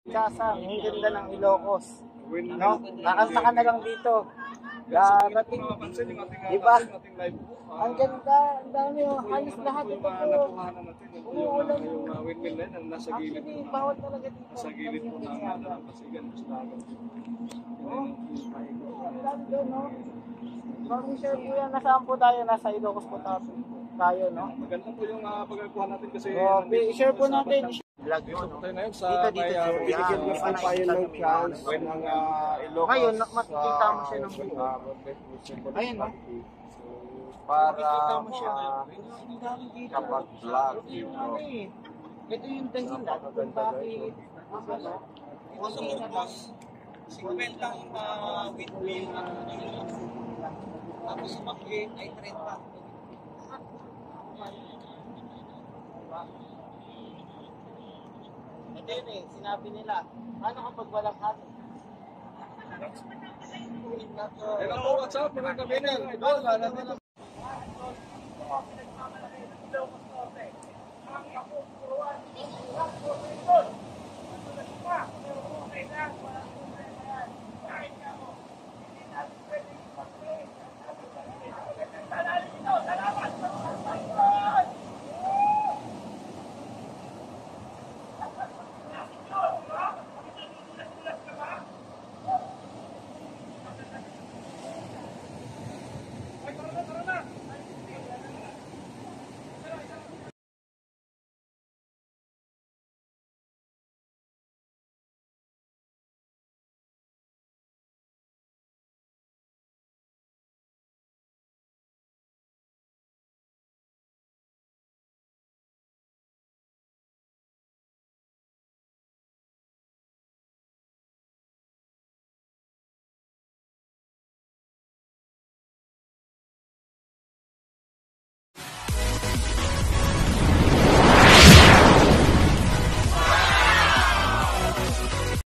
Kasang, ang ganda ng Ilocos. No? Nakanta ka na lang dito. Darating, di ba? Ang ganda, ang dami, halos lahat ito po. Umuulan yung actually, bawal talaga dito. Sa gilid po ng Pasigan, Bustagan. Ang dami doon, no? Bagong share po yan, nasaan po tayo? Nasa Ilocos po tayo, no? Maganda po yung pagkakuha natin kasi i-share po natin. vlog yun, no? Tayo na yun sa Binigyan mo pa tayo ng chance. ng Ilocos. Ngayon, makikita mo siya ng buo. Ayun, no? Para kapag vlog ito yung dahilan kung bakit Kwentang windmill tapos sumakit ay 30. Ito yun sinabi nila, ano kapag walang hangin? Hello, what's up mga kabinin? Idol, nandito. Ang